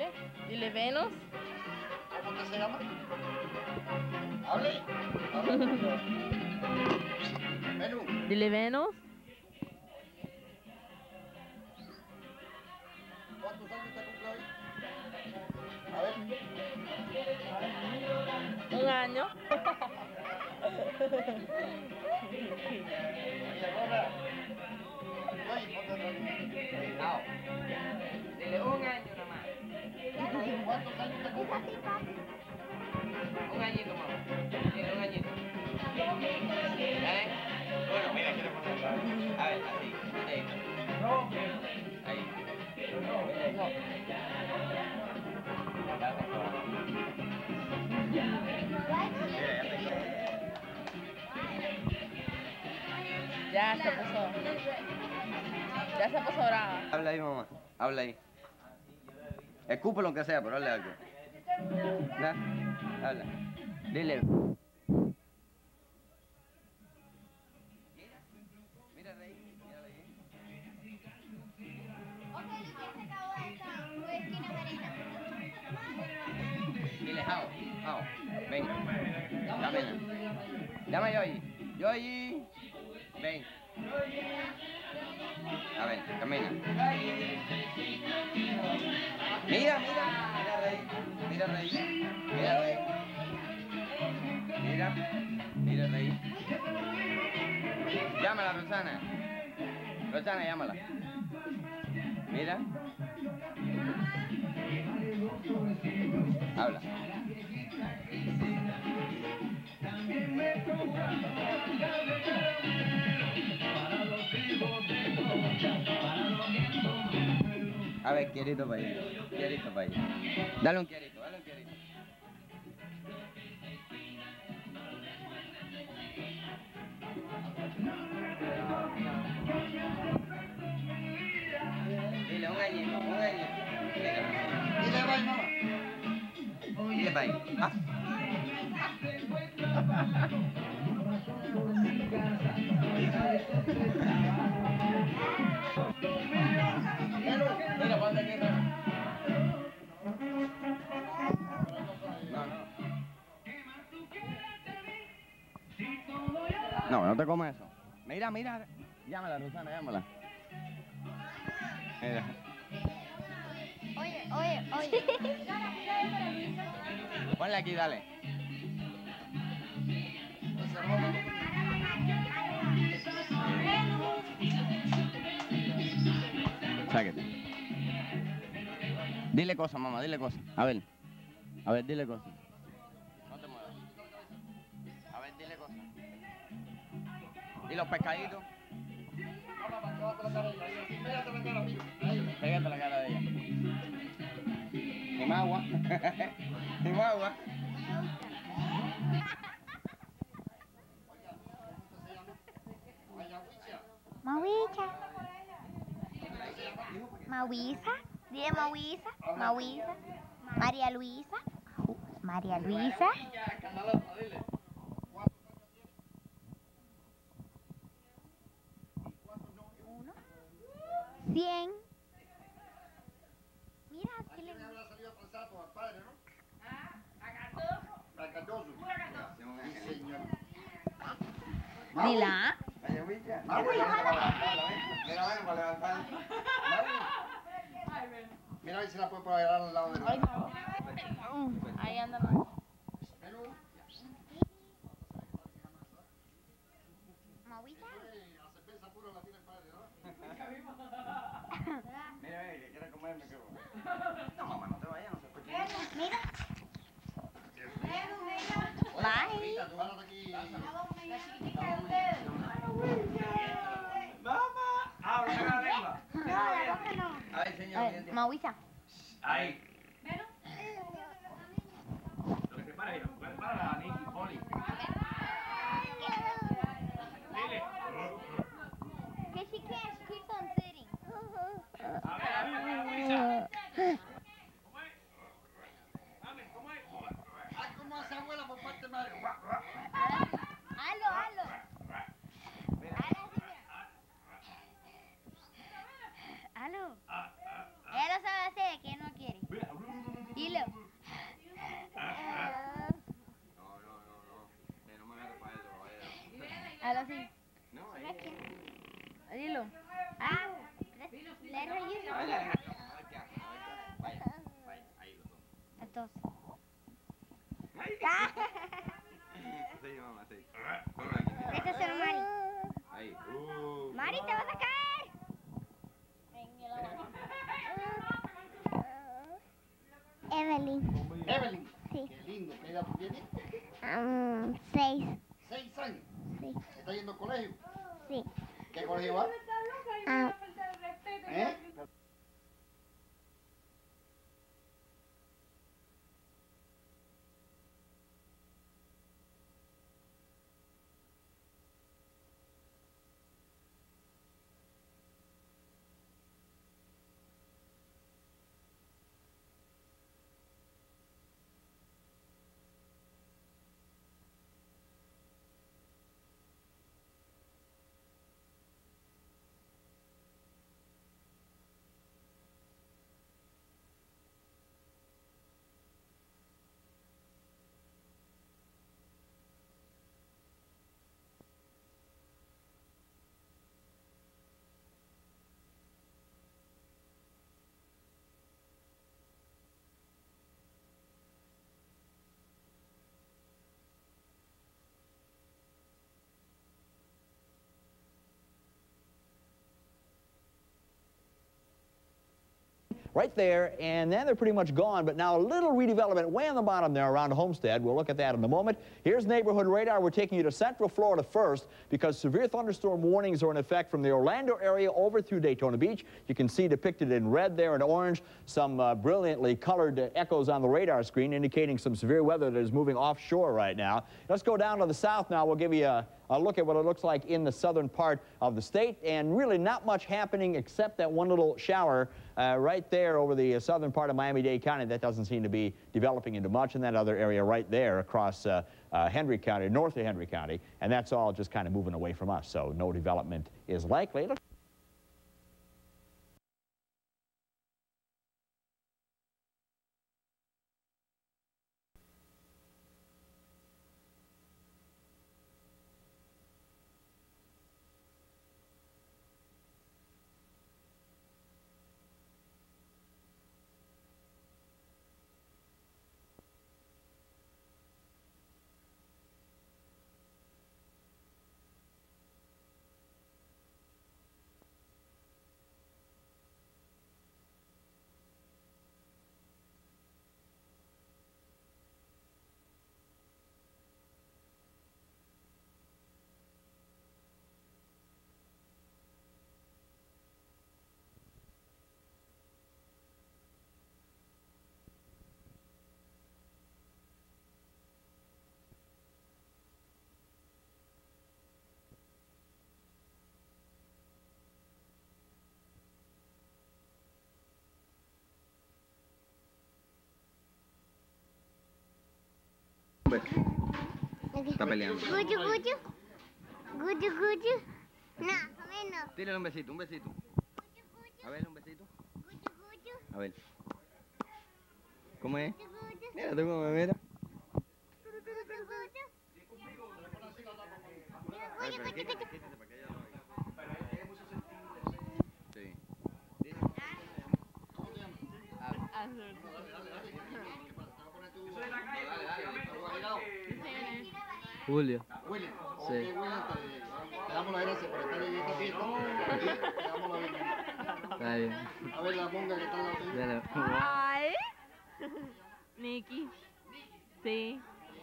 Dile Venus. ¿Cómo que se llama? Hable. Menú. Dile Venus. ¿Cuántos años te cumple hoy? A ver. 1 año. Mira, Gorra. Oye, ponte otra vez. Dile 1 año nomás. ¿Cuántos años te cumple? 1 añito, mamá. Dile 1 añito. ¿Vale? Bueno, mira, quiero ponerlo. A ver, así. Ahí. Ahí. Ya se puso. Ya se puso brava. Habla ahí, mamá. Habla ahí. Escupe lo que sea, pero habla algo. ¿Ya? Habla. Dile. Mira, Rey. Mira, Rey. Ok, Lucía, se acabó esta esquina marina. Dile, Jao. Jao. Ven. Camina. Llama a Yoyi. Yoyi. Ven. A ver, camina. Mira, mira. Mira, Rey. Mira, Rey. Mira, Rey. Mira. Mira, Rey. Llámala, Rosana. Rosana, llámala. Mira. Habla. A ver, quierito para allá. Quierito para allá. Dale un quierito, dale un quierito. Dile 1 añito, 1 añito. Dile, bye, mamá. Dile para ahí. Ah. Mira, ponte aquí. No, no te comes eso. Mira, mira. Llámala, Rosana, llámala. Mira. Oye. Ponle aquí, dale. Sáquete. Dile cosas, mamá, dile cosas. A ver, dile cosas. No te muevas. A ver, dile cosas. ¿Y los pescaditos? Pégate la cara de ella. Ni más agua. Ni más agua. Mawicha. Mawisa. Dile Mawisa. Mawisa. María Luisa. María Luisa. 100. Mira, ¿qué le habrá salido atrasado al padre, ¿no? A Cardoso. Sí, señor. Dila. Vaya, Wicha. Maui. Mira, bueno, para levantar. Mira, ahí se la puede poner al lado de la. Ahí anda. Mawisa. La cerveza pura la tiene el padre, ¿no? Mira, que quiere comerme, qué bueno. No, mamá, no te vayas, no se escucha. Mira. Bye. Párate aquí. Mamá, habla la lengua. No, la boca no. A ver, señor. Mawisa. Ahí. Lo que se para ahí, para la Nicky Poli. Dile. Que she can't, she keeps on sitting. A ver, Luisa. ¿Cómo es? Ay, ¿cómo hace abuela por parte de madre? Halo. Hala, señora. Halo. Ella lo sabe hacer, que no quiere. Mira, Dilo. No me agarre para eso, vaya. Hazlo así. No, Dilo. Ah, let her use it. A ver qué hace, a ver qué hace. Vaya, ahí los dos. Entonces. Sí, mamá, sí. Ponlo aquí. Este es el Mari. Ahí. Mari, te vas a caer. Evelyn. Evelyn. Sí. Qué lindo. ¿Qué edad tú tienes? 6. 6 años. Sí. ¿Está yendo al colegio? Sí. ¿Qué colegio va? Ah, ¿Eh? Right there, and then they're pretty much gone, but now a little redevelopment way on the bottom there around Homestead. We'll look at that in a moment. Here's Neighborhood Radar. We're taking you to Central Florida first because severe thunderstorm warnings are in effect from the Orlando area over through Daytona Beach. You can see depicted in red there and orange some brilliantly colored echoes on the radar screen indicating some severe weather that is moving offshore right now. Let's go down to the south now. We'll give you a look at what it looks like in the southern part of the state, and really not much happening except that one little shower right there over the southern part of Miami-Dade County. That doesn't seem to be developing into much in that other area right there across Henry County, north of Henry County, and that's all just kind of moving away from us, so no development is likely. Está peleando. Guyu, guyu. Guyu, guyu. No, menos. Tírale un besito, un besito. A ver, un besito. Guyu, guyu. A ver. ¿Cómo es? Guyu, guyu. Mira, tú cómo me mira. Guyu, guyu. A ver, Guyu, pero guyu, quítate, guyu. quítate para que ella lo oiga. Sí. Julio. William. Ok, Sí. William, te damos las gracias por estar en esta fiesta. Te damos la bienvenida. Está bien. A ver la monga que está en la tuya. Dale. Ay. Nikki. Sí.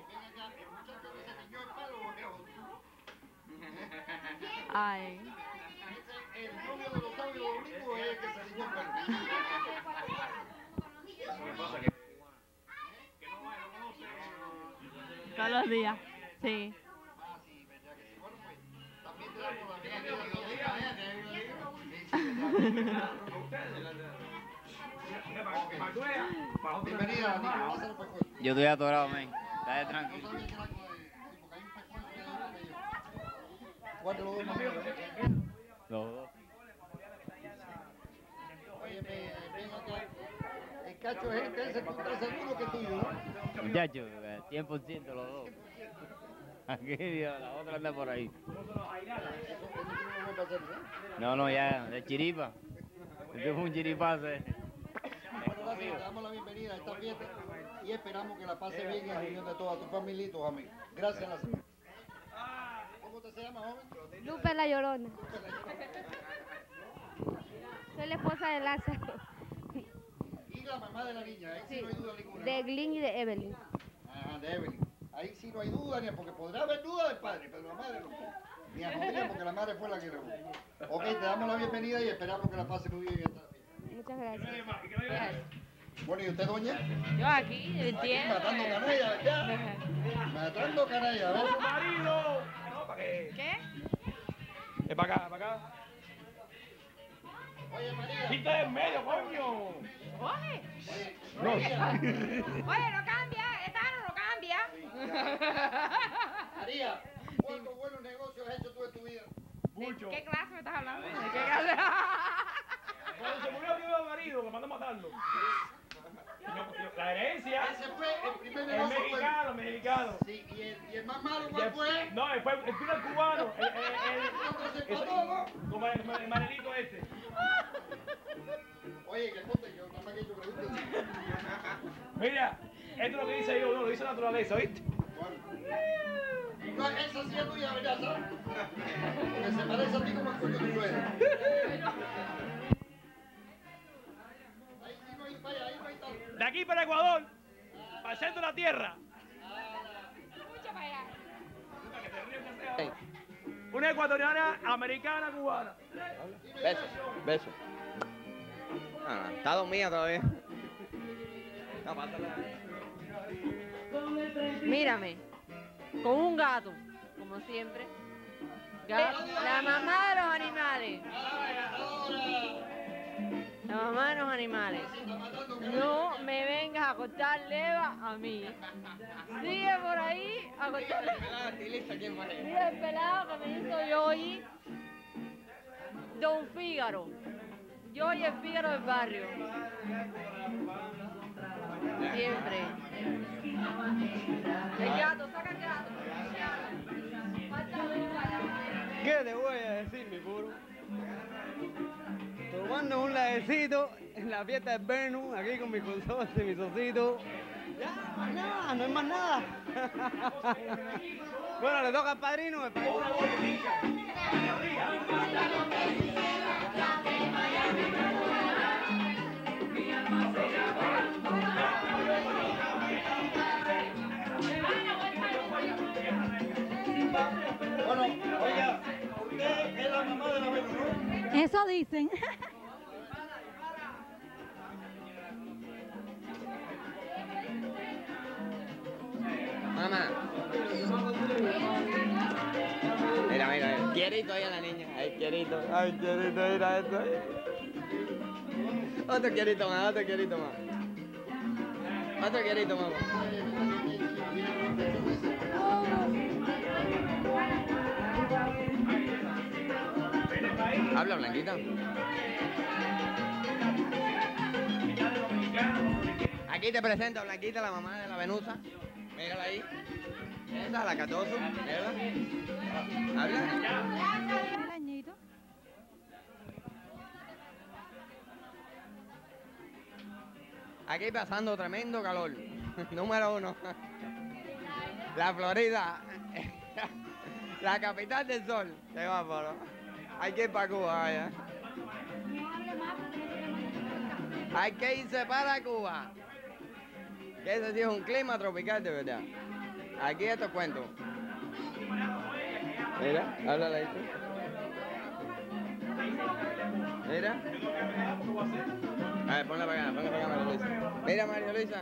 Ay. El novio de los sábados y los domingos es el que se ciñó el pelo. Todos los días. Sí. También te damos la bienvenida. Bienvenida, Nico. Pásale por cuenta. Yo estoy atorado, men. Está No tranquilo. sabía que era con el... Sí, porque hay un pescuezo que hay en medio. ¿Cuál de los dos más grande? Los dos. Oye, ven acá. El cacho de gente ese, tú estás seguro que es tuyo, ¿no? Muchachos, 100% los dos. Aquí, Dios, la otra anda por ahí. Eso no me pasa, ¿no? No, no, ya, de chiripa. Este fue un chiripazo. Bueno, gracias, te damos la bienvenida a esta fiesta y esperamos que la pase bien en reunión de toda tu familia y tus amigos. Gracias, la señora. ¿Cómo te se llama, joven? Lupe la Llorona. Soy la esposa de Lázaro. Y la mamá de la niña, ahí sí no hay duda ninguna. De Glyn y de Evelyn. Ajá, de Evelyn. Ahí sí no hay duda, ni porque podrá haber duda del padre, pero la madre no. Ni a familia, porque la madre fue la que lo. Ok, te damos la bienvenida y esperamos que la pase muy bien esta fiesta. Muchas gracias. Bueno, ¿y usted, doña? Yo aquí, Aquí entiendo. matando canalla, ¿verdad? Matando canalla, ¿ves? ¡Marido! No, ¿para qué? ¿Qué? Es para acá, para acá. Oye, María. ¡Quita en medio, coño! Oye, No. oye, no cambia, esta no cambia. María, ¿cuántos buenos negocios has hecho tú en tu vida? Mucho. ¿De qué clase me estás hablando? ¿De qué clase? Cuando se murió el marido, que mandó a matarlo. La herencia. Ese fue el primer El negocio. fue- mexicano, mexicano. Sí, y el más malo, ¿cuál fue? No, después el primer cubano. Se empató, ¿no? Como el manelito este. Oye, que ponte, yo nada más que yo pregunto. Mira, esto es lo que dice yo, no, lo dice la naturaleza, ¿viste? No, esa sí es tuya, ¿verdad? ¿Sabes? Porque se parece a ti como el coño que tú eres. Ahí sí no hay falla, ahí no hay tal. De aquí para Ecuador, para el centro de la tierra. Mucho para allá. Una ecuatoriana, americana, cubana. Beso, beso. Ah, está dormida todavía. No, pásala. Mírame, con un gato, como siempre. La mamá de los animales. La mamá de los animales. No me vengas a cortar leva a mí. Sigue por ahí a cortar leva. Mira el pelado que me hizo yo y Don Fígaro. Yo y el Fígaro del barrio. Siempre. El gato, saca el gato. ¿Qué te voy a decir, mi puro? Tomando un ladecito en la fiesta del Venus, aquí con mi consorcio y mi socito. Ya, más nada, no es más nada. Bueno, le toca al padrino, el padrino. Bueno, oiga, usted es la mamá de la Venus, ¿no? Eso dicen. Mamá. Mira, mira, quierito ahí a la niña. Ay, quierito. Ay, quierito, mira esto. Otro quierito más, otro quierito más. Otro quierito más. Habla, Blanquita. Aquí te presento a Blanquita, la mamá de la Venusa. Mírala ahí. Esa, la Catoso. Mírala. Habla. El añito. Aquí pasando tremendo calor. Número 1. La Florida. La capital del sol. Qué bárbaro. Hay que ir para Cuba, vaya. Hay que irse para Cuba. Que ese sí es un clima tropical de verdad. Aquí estos cuentos. Mira, háblale ahí tú. Mira. A ver, ponla para acá, María Luisa. Mira, María Luisa.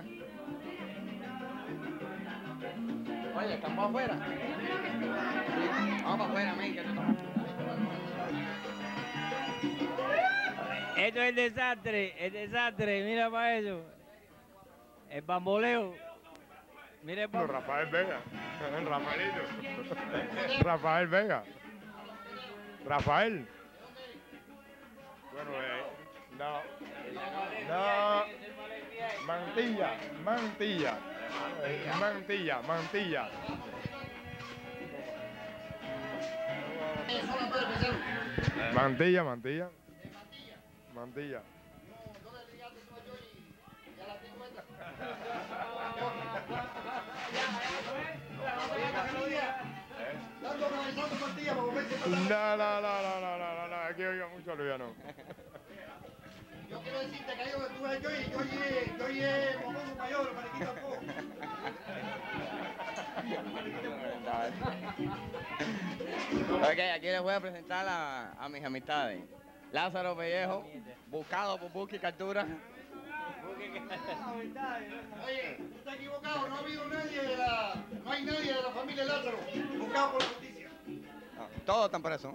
Oye, ¿estamos afuera? Sí. Vamos para afuera, men, que tú estás. Esto es el desastre, mira para eso. El bamboleo. Mira el bamboleo. Rafael Vega. Rafaelito. Rafael Vega. Rafael. Bueno, no. Mantilla, mantilla. Mantilla, mantilla. Mantilla, mantilla. Mantilla. No, aquí oiga mucho Luiano. Yo quiero decirte que yo estuve yo mocoso mayor, mariquita poco. Ok, aquí les voy a presentar a mis amistades. Lázaro Pellejo, buscado por Busca y Captura. Oye, tú estás equivocado, no ha habido nadie no hay nadie de la familia Lázaro buscado por la justicia. No, todos están presos.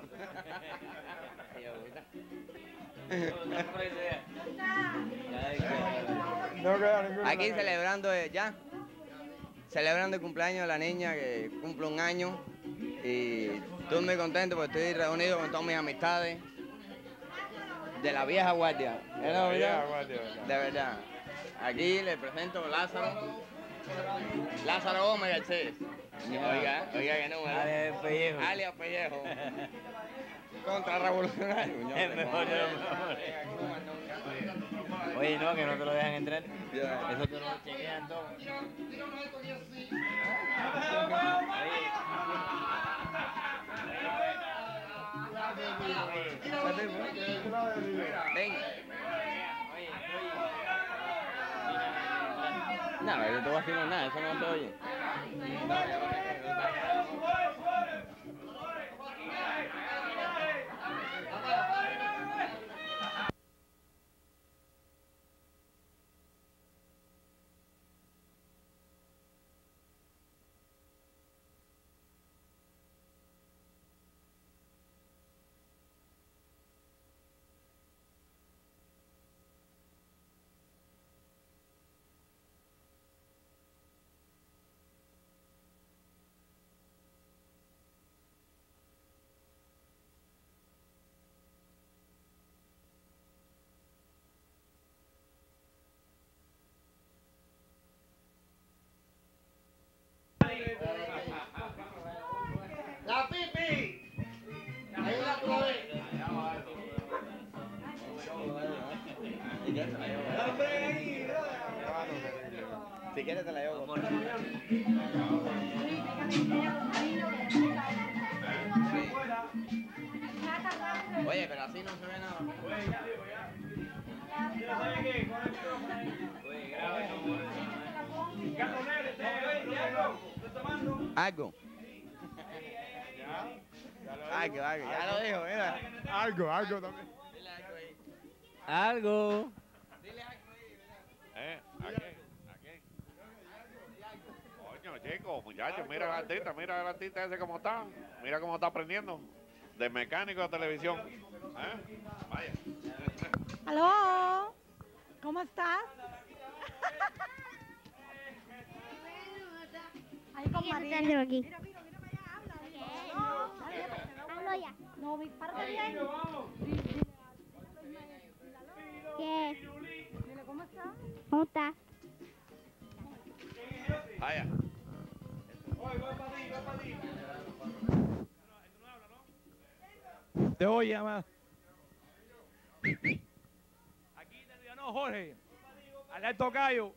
Aquí celebrando celebrando el cumpleaños de la niña que cumple un año y estoy muy contento porque estoy reunido con todas mis amistades de la vieja guardia. ¿Es la verdad? De verdad. Aquí les presento a Lázaro Gómez Garcés. Oiga qué número. Alias Pellejo. Contrarrevolucionario. Oye, no, que no te lo dejan entrar. Eso te lo chequean todo. Ven. No, yo te voy a decir nada, eso no te oye. ¡La pipi! Ahí la tuve. Si quieres te la llevo. Oye, pero así no se ve nada. Algo. Algo, ya lo dijo, mira. Algo también. Algo. ¿A qué? Coño, chicos, muchachos, mira el artista ese cómo está. Mira cómo está aprendiendo. De mecánico de televisión. Vaya. ¿Aló? ¿Cómo estás? Ahí con María. Aquí. Mira, mira para allá, habla. Hablo ya. No, párate bien. ¿Qué? Dile, ¿cómo estás? ¿Cómo estás? Vaya. Te oye, más. Aquí te ganó Jorge. Al tocayo.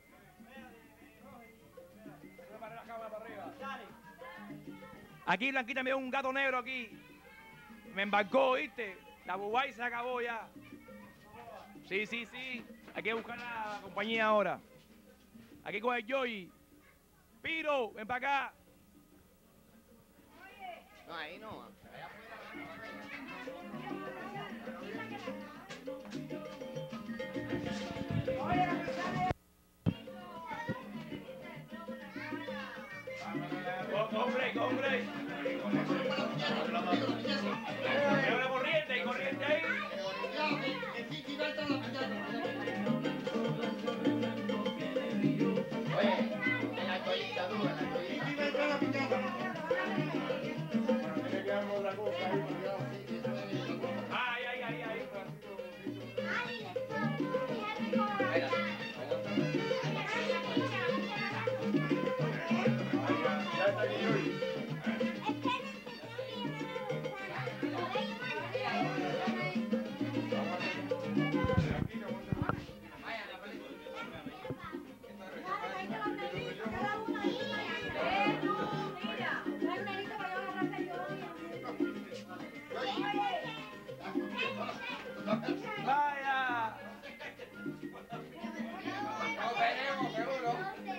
Aquí Blanquita me dio un gato negro aquí. Me embarcó, ¿viste? La Bubay se acabó ya. Sí. Hay que buscar la compañía ahora. Aquí con el Joy. Piro, ven para acá. No, ahí no. Hombre. Corriente ahí. Oye, en la colita dura, Ay. Espérate. vemos, seguro.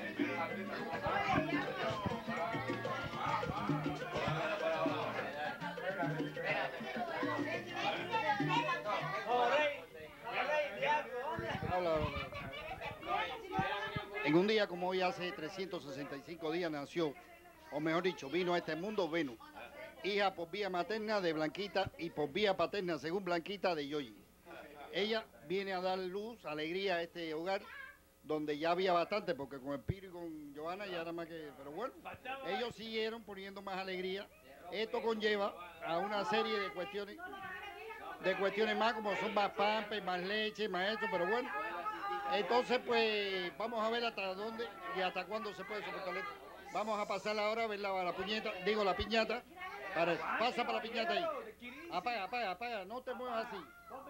En un día como hoy, hace 365 días, nació, o mejor dicho, vino a este mundo Venus, hija por vía materna de Blanquita y por vía paterna, según Blanquita, de Yoyi. Ella viene a dar luz, alegría a este hogar, donde ya había bastante, porque con el Piro y con Johanna ya era más que... Pero bueno, ellos siguieron poniendo más alegría. Esto conlleva a una serie de cuestiones más, como son más pampes, más leche, más esto, pero bueno. Entonces, pues, vamos a ver hasta dónde y hasta cuándo se puede soportar esto. Vamos a pasar ahora a ver la piñata. Pasa para la piñata ahí. Apaga, no te muevas así.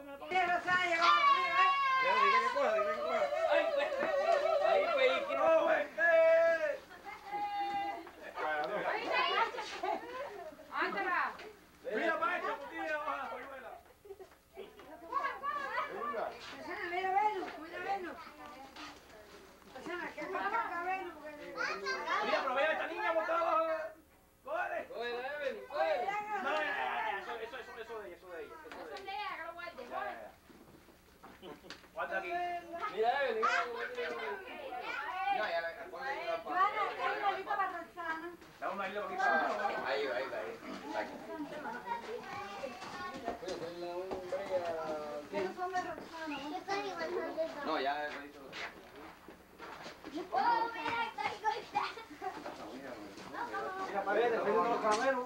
Mira, pero vea esta niña botada. ¡Cógele! No, eso de ella. Guarda aquí. Mira, Evelyn. Da una isla aquí para... Ahí. No, ya lo hizo. Mira, para ver, después de los caramelos.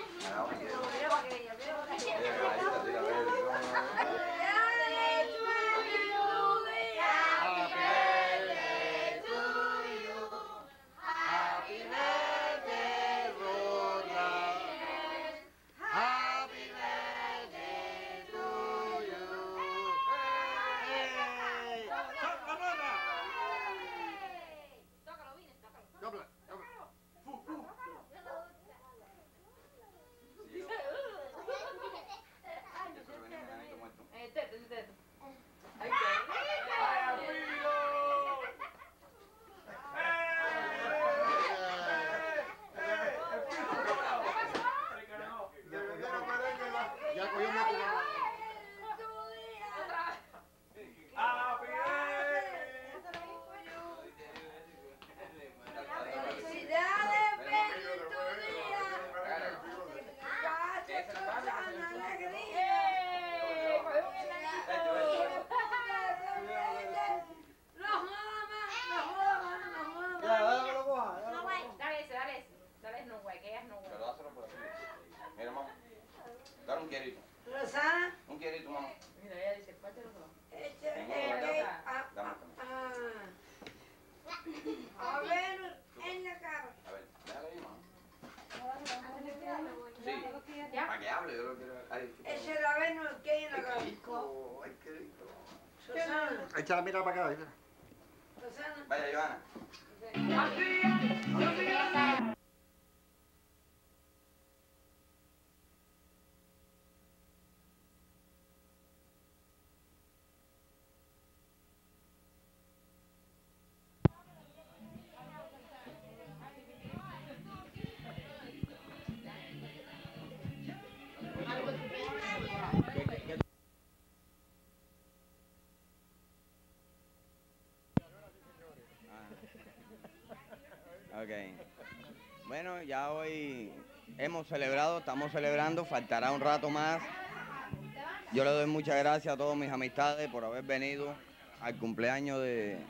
Dale un quierito. Rosana. Un quierito, mamá. Mira, ella dice, pártelo. A ver, en la cara. A ver, déjale ahí, mamá. Sí. Para que hable, yo lo quiero ver. Ese la ven que hay en la cara. Ay, qué rico. Rosana. Échala, mira para acá. Rosana. Vaya, Johanna. Ok. Bueno, ya hoy hemos celebrado, estamos celebrando, faltará un rato más. Yo le doy muchas gracias a todas mis amistades por haber venido al cumpleaños de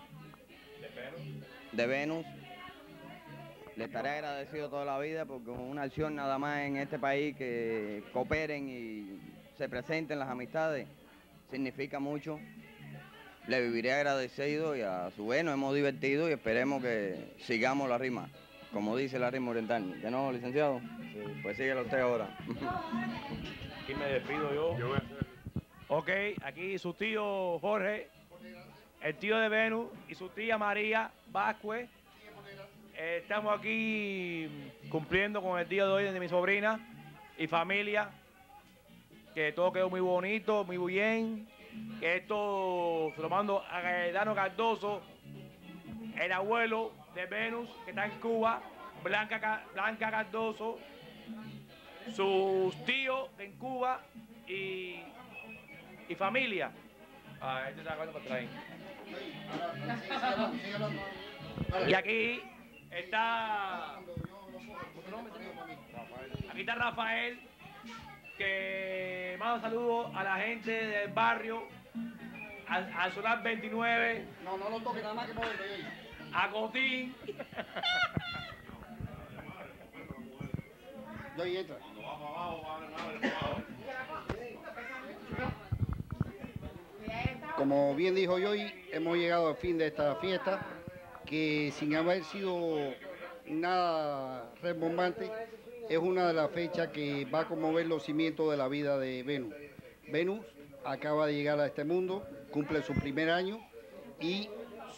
Venus. Le estaré agradecido toda la vida porque una acción nada más en este país que cooperen y se presenten las amistades significa mucho. Le viviré agradecido y a su vez nos hemos divertido y esperemos que sigamos la rima, como dice la rima oriental. ¿Que no, licenciado? Sí. Pues síguelo usted ahora. Aquí me despido yo. Ok, aquí su tío Jorge, el tío de Venus y su tía María Vázquez. Estamos aquí cumpliendo con el día de hoy de mi sobrina y familia. Que todo quedó muy bonito, muy bien. Que esto se lo mando a Gaetano Cardoso, el abuelo de Venus, que está en Cuba, Blanca Cardoso, sus tíos en Cuba y familia. Este está hablando por traer. Y aquí está... Aquí está Rafael, que manda saludos a la gente del barrio, al Solar 29. No lo toques, nada más que moverlo. A Cotín. Yoyi, entra. Como bien dijo Yoyi, hemos llegado al fin de esta fiesta, que sin haber sido nada rembombante, es una de las fechas que va a conmover los cimientos de la vida de Venus. Venus acaba de llegar a este mundo, cumple su primer año y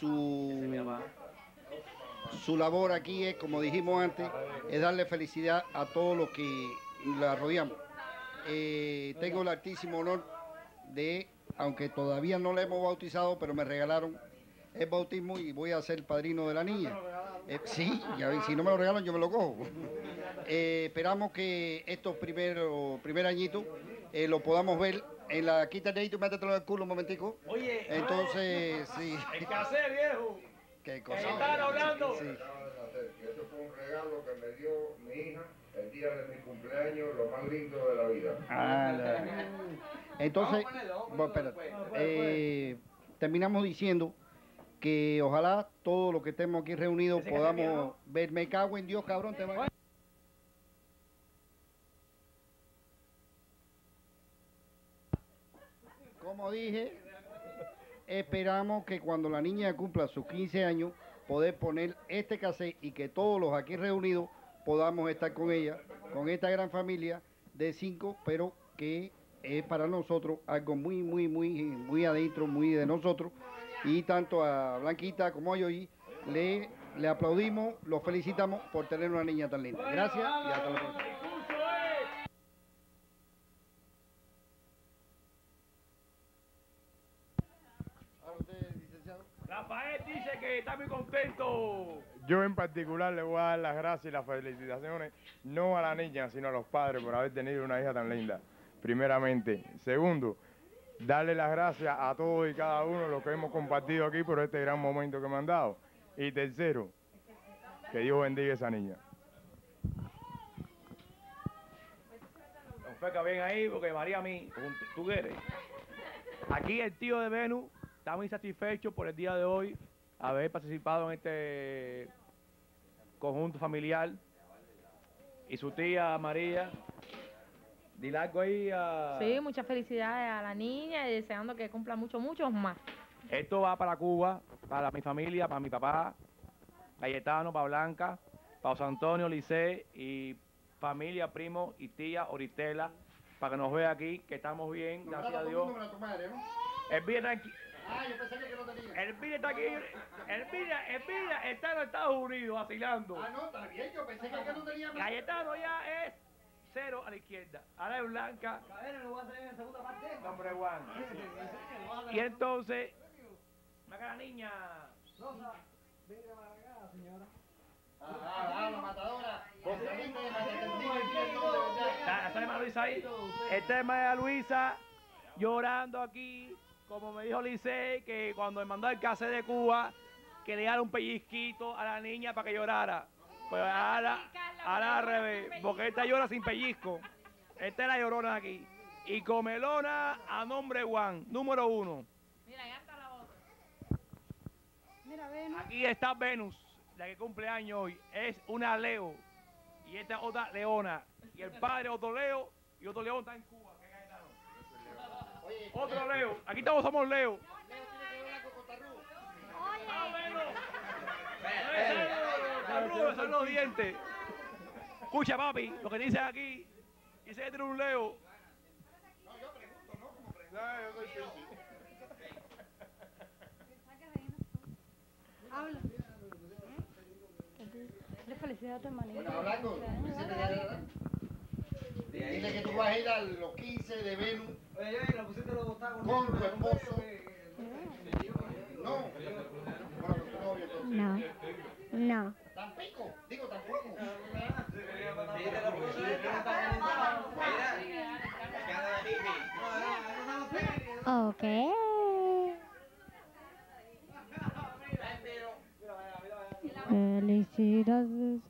su labor aquí es, como dijimos antes, es darle felicidad a todos los que la rodeamos. Tengo el altísimo honor de, aunque todavía no la hemos bautizado, pero me regalaron el bautismo y voy a ser padrino de la niña. Sí, ya ven, si no me lo regalan yo me lo cojo. Esperamos que estos primer añitos lo podamos ver en la... Quítate ahí, tú métetelo al culo un momentico. Oye, entonces, sí. El casé, viejo. ¿Qué cosa? ¿Están hablando? Sí. Eso fue un regalo que me dio mi hija el día de mi cumpleaños, lo más lindo de la vida. Entonces, bueno, espérate. Terminamos diciendo que ojalá todos los que estemos aquí reunidos podamos ver. Me cago en Dios, cabrón, te va. Como dije, esperamos que cuando la niña cumpla sus 15 años, poder poner este cassette y que todos los aquí reunidos podamos estar con ella, con esta gran familia de 5, pero que es para nosotros algo muy adentro, muy de nosotros. Y tanto a Blanquita como a Yoyi le aplaudimos, los felicitamos por tener una niña tan linda. Gracias y hasta la próxima. Rafael dice que está muy contento. Yo en particular le voy a dar las gracias y las felicitaciones, no a la niña, sino a los padres por haber tenido una hija tan linda, primeramente. Segundo, darle las gracias a todos y cada uno de los que hemos compartido aquí por este gran momento que me han dado. Y tercero, que Dios bendiga a esa niña. Don Feca, bien ahí, porque María a mí, tú eres. Aquí el tío de Venus está muy satisfecho por el día de hoy, haber participado en este conjunto familiar. Y su tía María, dile algo ahí a... Sí, muchas felicidades a la niña y deseando que cumpla muchos más. Esto va para Cuba, para mi familia, para mi papá, Cayetano, para Blanca, para José Antonio, Licey y familia, primo y tía Oristela, para que nos vea aquí, que estamos bien, gracias a Dios. Elvira está aquí, Elvira está en los Estados Unidos vacilando. Ah, no, está bien, yo pensé que acá no tenía más. Cayetano ya es 0 a la izquierda, ahora es Blanca. Nombre one. Y entonces, la niña. Rosa, venga para acá, señora. La matadora. Está María Luisa ahí. Esta es María Luisa llorando aquí, como me dijo Licey, que cuando me mandó el cassette de Cuba, que le diera un pellizquito a la niña para que llorara. Pues ahora al revés, porque esta llora sin pellizco. Esta es la llorona aquí. Y comelona a nombre one, número 1. Mira, ya está la otra. Mira, Venus. Aquí está Venus, la que cumple años hoy. Es una Leo. Y esta es otra Leona. Y el padre otro Leo y otro León está en Cuba. Otro Leo. Aquí todos somos Leo. Son los dientes. Escucha, papi, lo que dice aquí. Dice que tiene un Leo. No, yo pregunto, ¿no? Como pregunto. No, yo soy Piscis. Habla. Le felicidad a tu hermanito. Bueno, hablando. Dile que tú vas a ir a los 15 de Venus con tu esposo. No. Bueno, tu novio entonces. No. ¿Qué? Felicidades.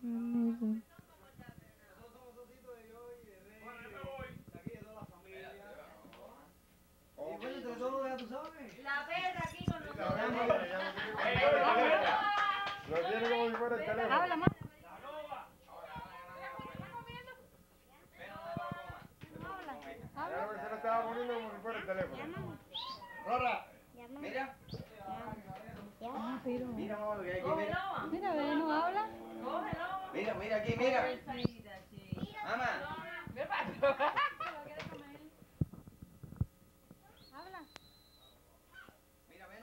La perra aquí con nosotros. Lo tiene como si fuera el teléfono. Habla más. Claro que se lo estaba poniendo como si fuera el teléfono. Rora, Mira. mira, mamá, lo que hay aquí, mira. Mira, ve, no habla. Mira, mira aquí, mira. Mamá. Habla. Mira, Venu.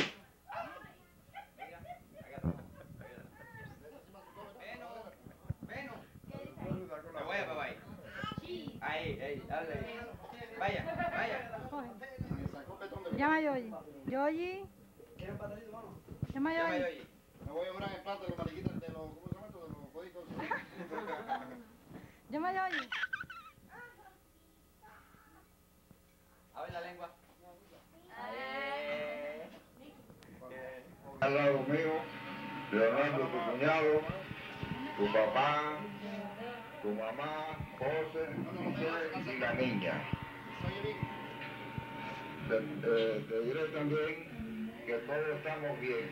Venu. Me voy a papá ahí. Ahí, dale. Vaya, vaya. Llama a Yoyi. Yoyi. ¿Quieres un pastelito, mano? Llama a Llama a Yoyi. Yoyi. Me voy a orar en plata de los mariquitas de los, ¿cómo se llama esto? De los códigos. Llama a Yoyi. Abre la lengua. Al lado mío, Leonardo, tu cuñado, tu papá, tu mamá, José, Michelle y la niña. Te diré también que todos estamos bien.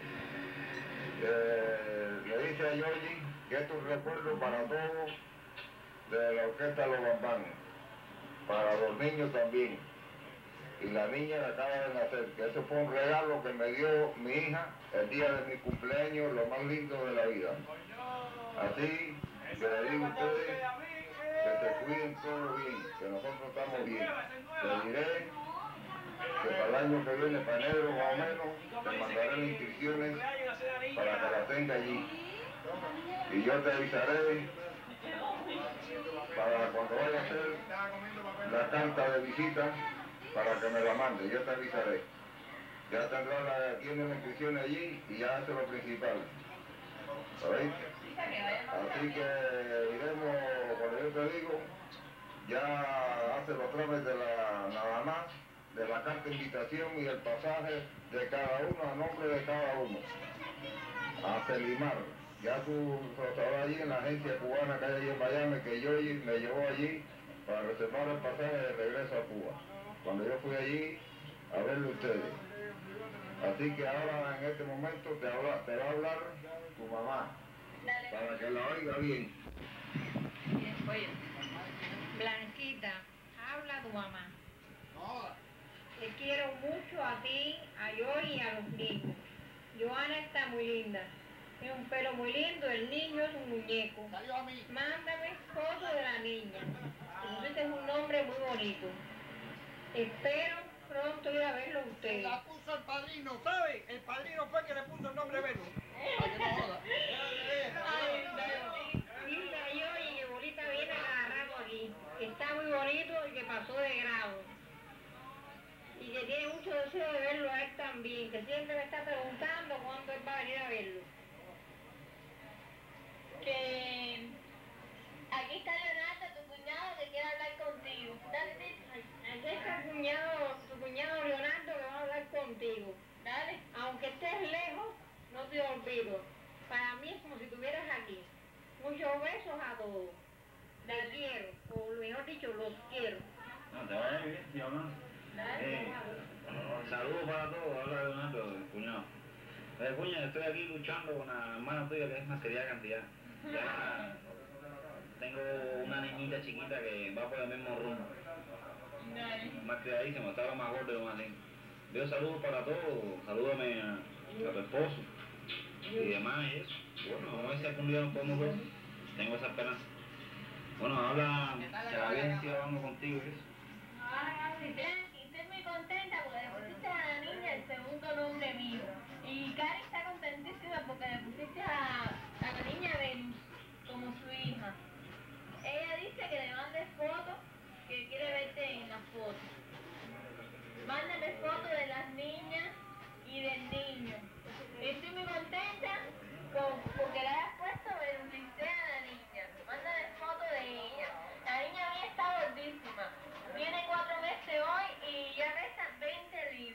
Le dice a Yoyi que esto es un recuerdo para todos de la orquesta Los Bambanos, para los niños también. Y la niña que acaba de nacer, que eso fue un regalo que me dio mi hija el día de mi cumpleaños, lo más lindo de la vida. Así que le digo a ustedes que se cuiden todos bien, que nosotros estamos bien. Le diré que para el año que viene, para enero más o menos, te mandaré las inscripciones para que las tenga allí. Y yo te avisaré para cuando vaya a hacer la carta de visita, para que me la mande, yo te avisaré. Ya tendrá tiene la inscripción allí y ya hace lo principal. ¿Oíste? Así que iremos, cuando yo te digo, ya hace los trámites de nada más, de la carta de invitación y el pasaje de cada uno, a nombre de cada uno. A Celimar. Ya tú sabrás allí en la agencia cubana que hay allí en Miami, que yo me llevó allí para reservar el pasaje de regreso a Cuba. Cuando yo fui allí a verlo ustedes. Así que ahora en este momento te va a hablar tu mamá, para que la oiga bien. Oye, Blanquita, habla tu mamá. Te quiero mucho a ti, a Yoyi y a los niños. Joana está muy linda. Tiene un pelo muy lindo, el niño es un muñeco. Mándame fotos de la niña. Entonces es un nombre muy bonito. Espero pronto ir a verlo a ustedes. La puso el padrino, ¿sabe? El padrino fue el que le puso el nombre Venus. Dile a Yoyi que Bolita viene a agarrarlo aquí. Que está muy bonito y que pasó de grado. Y que tiene mucho deseo de verlo a él también. Que siempre me está preguntando cuándo él va a venir a verlo. Que aquí está Leonardo, tu cuñado, que quiere hablar contigo. Dale, Aquí está tu cuñado Leonardo que va a hablar contigo. dale. Aunque estés lejos, no te olvido. Para mí es como si estuvieras aquí. Muchos besos a todos. Te quiero, o mejor dicho, los quiero. No, te vaya bien, tío, ¿no? Saludos para todos, habla Leonardo, el cuñado. Cuña, estoy aquí luchando con la hermana tuya que es una seria cantidad. Ya tengo una niñita chiquita que va por el mismo rumbo. Más criadísima, está lo más gordo y lo más lindo. Yo saludos para todos, salúdame a tu esposo y demás y eso. Bueno, vamos a ver si algún día nos podemos ver. Tengo esa esperanza. Bueno, habla, que la bien siga hablando contigo y eso. Estoy muy contenta porque le pusiste a la niña el segundo nombre mío. Y Cari está contentísima porque le pusiste a la niña Venus como su hija. Ella dice que le mandes fotos, que quiere verte en las fotos. Mándame fotos de las niñas y del niño. Estoy muy contenta porque le hayas puesto Venusicea a la niña. Mándame fotos de ella. La niña mía está gordísima. Tiene 4 meses hoy y ya pesa 20 libras.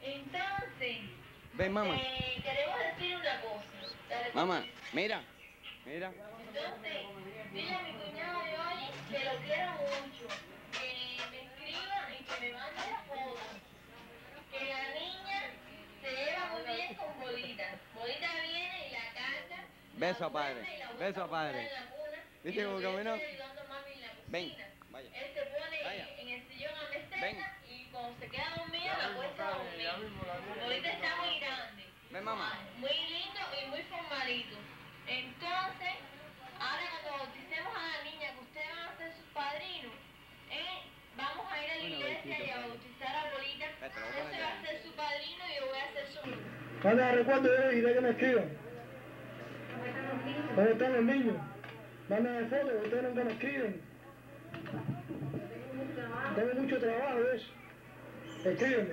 Entonces, Ven, mamá. queremos decir una cosa. Dale, Mamá, mira. Mira. Entonces, dile a mi cuñado de hoy que lo quiero mucho, que me escriba y que me mande fotos, que la niña se lleva muy bien con Bolita. Bolita viene y la carga, Beso a padre. Beso a padre. en la cuna, ¿Viste cómo caminó? ayudando a mami en la cocina. Ven, vaya. Él se pone Vaya. en el sillón a meseta Ven. y cuando se queda dormida la acuesta a dormir. Bolita está muy grande. Ven, mamá. Muy lindo y muy formalito. Entonces, ahora cuando bauticemos a la niña, que ustedes van a ser sus padrinos, vamos a ir a la iglesia y a bautizar a Bolita. Ese va a ser su padrino y yo voy a ser su... Cuando recuerdo yo y de que me escriban. ¿Dónde están los niños? Manden fotos, ustedes nunca me escriben. Tengo mucho trabajo de eso. Escríbeme.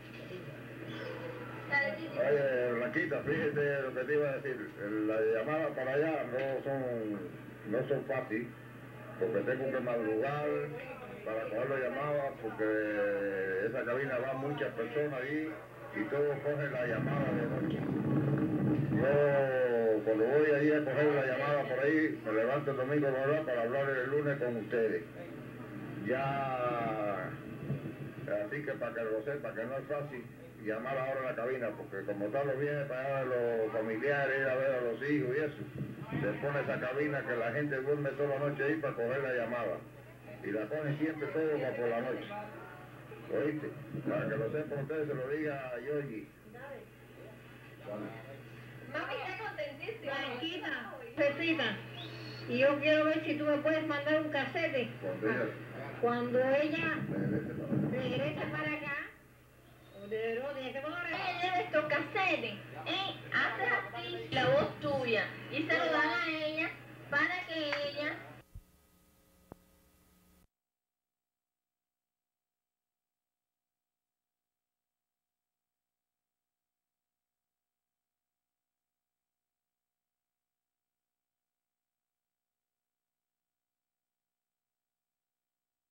Oye, Blanquita, fíjate lo que te iba a decir. La llamada para allá no son fáciles, porque tengo que madrugar para coger la llamada, porque esa cabina va muchas personas ahí y todos cogen la llamada de noche. Yo, cuando voy ahí a coger la llamada por ahí, me levanto el domingo para hablar el lunes con ustedes. Ya, así que para que lo sepa, que no es fácil llamar ahora a la cabina, porque como tal lo viene para allá los familiares, ir a ver a los hijos y eso, se pone esa cabina que la gente duerme toda la noche ahí para coger la llamada. Y la ponen siempre todo para por la noche. ¿Oíste? Para que lo sepan ustedes, se lo diga a Yoyi. Mami está contentísima. Blanquita, Pepita, y yo quiero ver si tú me puedes mandar un casete. Cuando ella regrese